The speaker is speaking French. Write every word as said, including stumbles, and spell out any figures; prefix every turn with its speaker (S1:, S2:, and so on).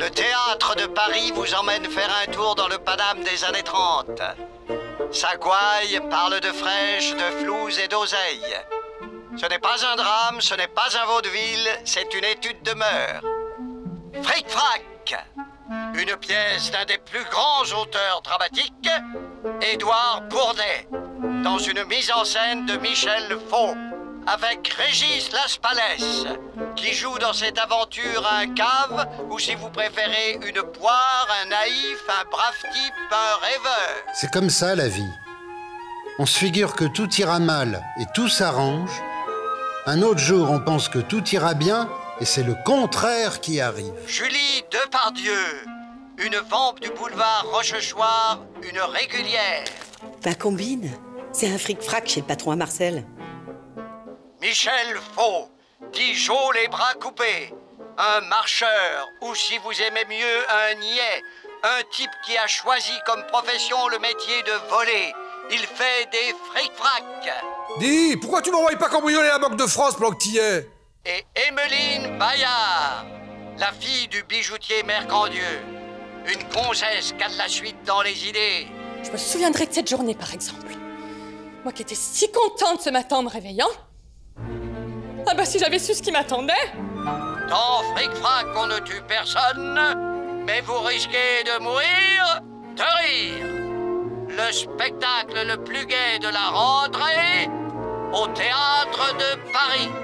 S1: Le théâtre de Paris vous emmène faire un tour dans le Paname des années trente. Sa gouaille parle de fraîche, de flouze et d'oseille. Ce n'est pas un drame, ce n'est pas un vaudeville, c'est une étude de mœurs. Fric-frac, une pièce d'un des plus grands auteurs dramatiques, Édouard Bourdet, dans une mise en scène de Michel Faux, avec Régis Laspalès, qui joue dans cette aventure un cave, ou si vous préférez, une poire, un naïf, un brave type, un rêveur.
S2: C'est comme ça la vie. On se figure que tout ira mal et tout s'arrange. Un autre jour, on pense que tout ira bien et c'est le contraire qui arrive.
S1: Julie Depardieu, une vampe du boulevard Rochechouart, une régulière.
S3: Ben combine, c'est un fric-frac chez le patron à Marcel.
S1: Michel Faux, dit Jo les bras coupés, un marcheur, ou si vous aimez mieux, un niais, un type qui a choisi comme profession le métier de voler. Il fait des fric-frac.
S4: Dis, pourquoi tu m'envoies pas cambrioler la Banque de France pendant que t'y es?
S1: Et Emmeline Bayard, la fille du bijoutier Mercandieu, une gonzesse qui a de la suite dans les idées.
S5: Je me souviendrai de cette journée, par exemple. Moi qui étais si contente ce matin en me réveillant. Ah bah si j'avais su ce qui m'attendait.
S1: Dans Fric-Frac, on ne tue personne, mais vous risquez de mourir de rire. Le spectacle le plus gai de la rentrée au Théâtre de Paris.